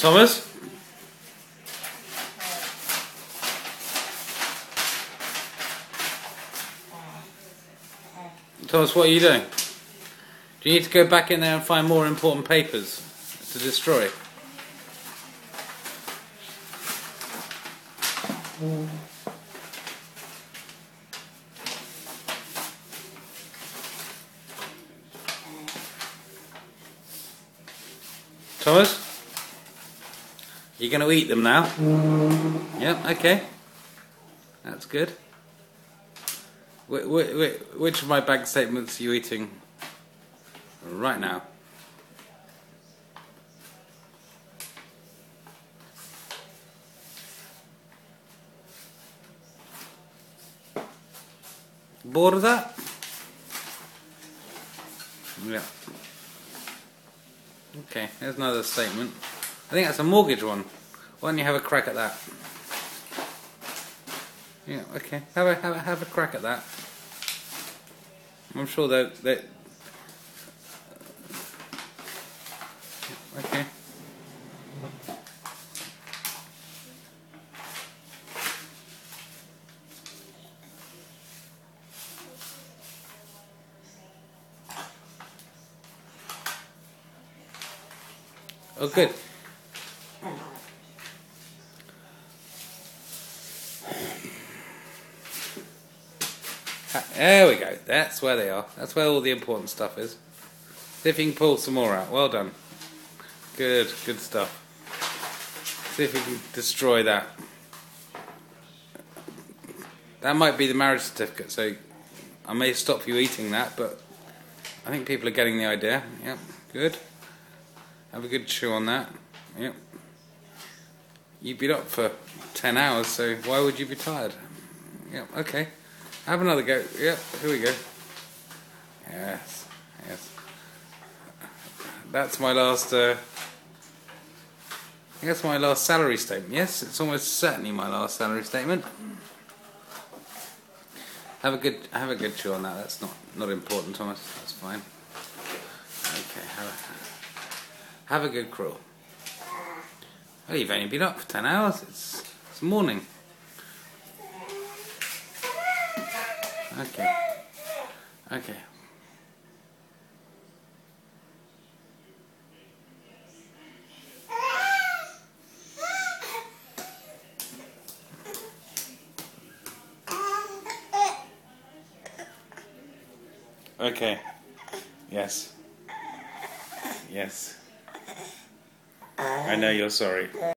Thomas? Thomas, what are you doing? Do you need to go back in there and find more important papers to destroy? Thomas? You're going to eat them now? Yep, okay. That's good. Which of my bank statements are you eating right now? Bored of that? Yeah. Okay, there's another statement. I think that's a mortgage one. Why don't you have a crack at that? Yeah, okay. Have a crack at that. I'm sure that okay. Oh, good. There we go. That's where they are. That's where all the important stuff is. See if you can pull some more out. Well done. Good stuff. See if you can destroy that. That might be the marriage certificate, so I may stop you eating that, but I think people are getting the idea. Yep, good. Have a good chew on that. Yep. You've been up for 10 hours, so why would you be tired? Yep, okay. Have another go. Yep, here we go. Yes. That's my last, that's my last salary statement. Yes, it's almost certainly my last salary statement. Have a good chew on that. That's not important, Thomas. That's fine. Okay, have a good crawl. Well, you've only been up for 10 hours. It's morning. Okay. Okay. Yes. I know you're sorry.